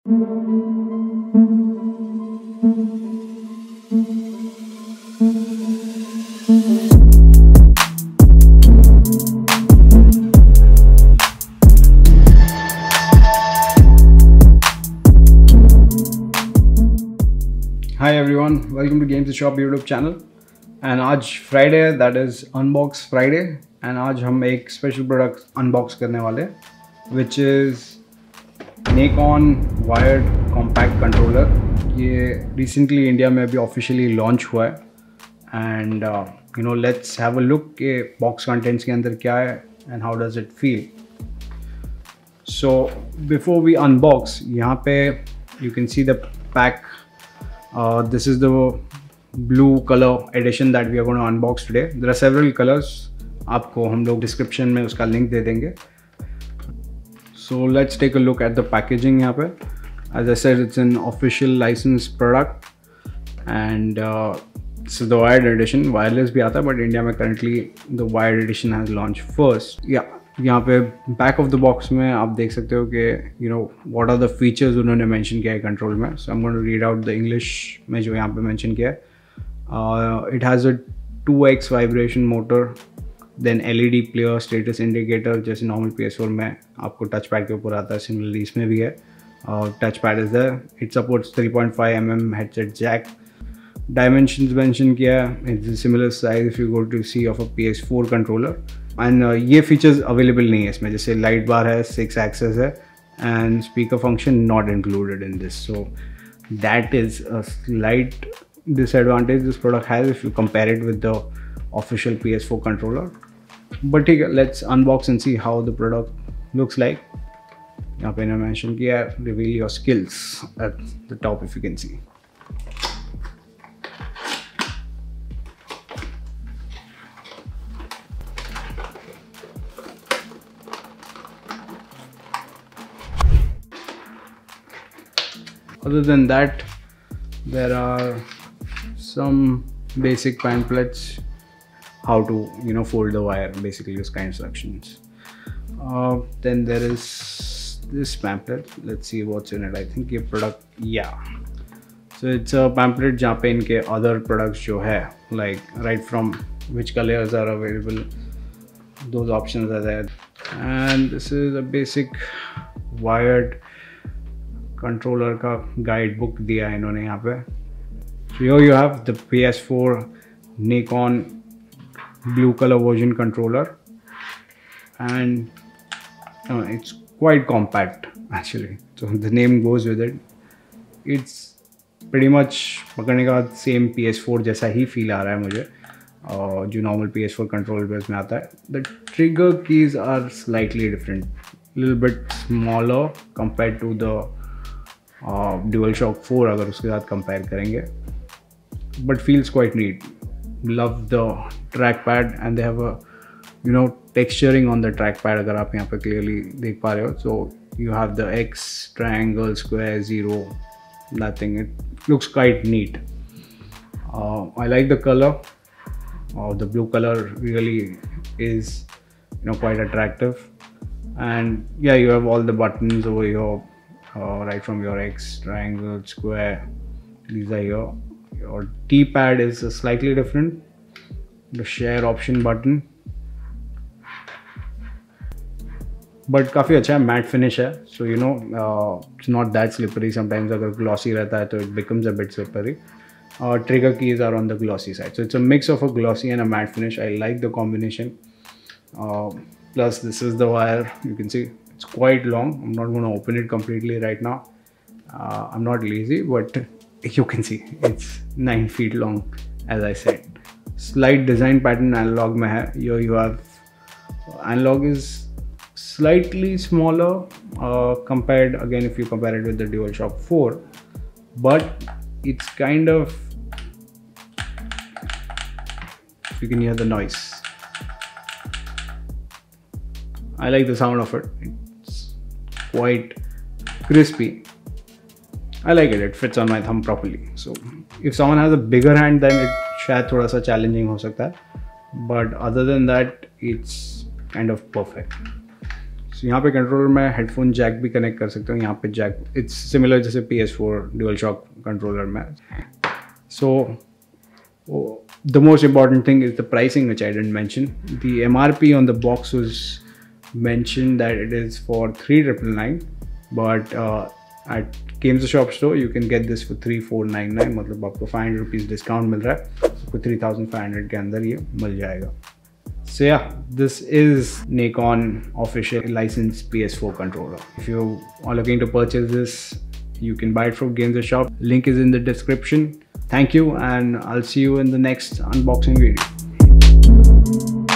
Hi everyone, welcome to Games the Shop YouTube channel. And आज Friday है, that is Unbox Friday. And आज हम एक special product unbox करने वाले, which is Nikon wired compact controller. ये recently India में अभी officially launch हुआ है. And let's have a look के box contents के अंदर क्या है and how does it feel. So before we unbox, यहाँ पे you can see the pack. This is the blue color edition that we are going to unbox today. There are several colors. आपको हम लोग description में उसका link दे देंगे. So let's take a look at the packaging यहाँ पे. As I said, it's an official licensed product, and this is the wired edition. Wireless भी आता है, but India में currently the wired edition has launched first. Yeah. यहाँ पे back of the box में आप देख सकते हो कि व्हाट आर द फीचर्स उन्होंने मेंशन किया है कंट्रोल में. So I am going to read out the English में जो यहाँ पे मेंशन किया है. It has a 2x vibration motor, then LED player, status indicator जैसे नॉर्मल PS4 में आपको टच पैड के ऊपर आता है, सिमिलरली इसमें भी है. Touch pad is there. It supports 3.5 mm headset jack. Dimensions mention किया है. It's similar size if you go to see of a PS4 controller. And ये फीचर्स अवेलेबल नहीं है इसमें, जैसे लाइट बार है, 6 एक्सेस है, and speaker function not included in this. So that is a slight disadvantage this product has if you compare it with the official PS4 controller. But ठीक है, let's unbox and see how the product looks like. यहाँ पे मैंने mention किया है reveal your skills at the top if you can see. Other than that, there are some basic pamphlets how to fold the wire, basically this kind of instructions. Then there is this pamphlet. Let's see what's in it. I think ये product, yeah, so it's a pamphlet जहाँ पे इनके other products जो है, like right from which colors are available, those options are there. And this is a basic wired controller का guide book दिया है इन्होंने यहाँ पे. So here you have the PS4 Nikon blue color version controller, and it's quite compact actually. So the name goes with it. It's pretty much पकड़ने का same PS4 जैसा ही feel आ रहा है मुझे, जो नॉर्मल PS4 कंट्रोलर में आता है. The trigger keys are slightly different, little bit smaller compared to the DualShock 4 अगर उसके साथ कंपेयर करेंगे, but feels quite neat. Love the track pad and they have a texturing on the track pad, अगर आप यहाँ पे clearly देख पा रहे हो. So you have the X, triangle, square, zero, nothing. It looks quite neat. I like the colour. The blue colour really is quite attractive. And yeah, you have all the buttons over here. Right from your X, triangle, square, these are here. Your D-pad is slightly different. The share option button, but काफ़ी अच्छा है, matte finish है. So it's not that slippery. Sometimes अगर glossy रहता है तो it becomes a bit slippery. Trigger keys are on the glossy side, so it's a mix of a glossy and a matte finish. I like the combination. Plus this is the wire, you can see. It's quite long. I'm not going to open it completely right now. I'm not lazy, but you can see it's 9 feet long, as I said. Slight design pattern analog में है. Here you have analog is slightly smaller compared, again, if you compare it with the DualShock 4, but it's kind of, you can hear the noise. I like the sound of it. It's quite crispy. I like it. It fits on my thumb properly. So if someone has a bigger hand, then it शायद थोड़ा सा challenging हो सकता है. But other than that, it's kind of perfect. So यहाँ पे controller में headphone Jack भी कनेक्ट कर सकते हो. यहाँ पे जैक इट्स सिमिलर जैसे PS4 ड्यूल शॉक कंट्रोलर में. So the most important thing is the pricing, which I didn't mention. The MRP on the box was mentioned that it is for 3,999, but at Games Shop store you can get this for 3,499. मतलब आपको 500 rupees discount मिल रहा है, आपको 3,500 के अंदर ये मिल जाएगा. So yeah, this is Nikon official licensed PS4 controller. If you are looking to purchase this, you can buy it from Games Shop. Link is in the description. Thank you, and I'll see you in the next unboxing video.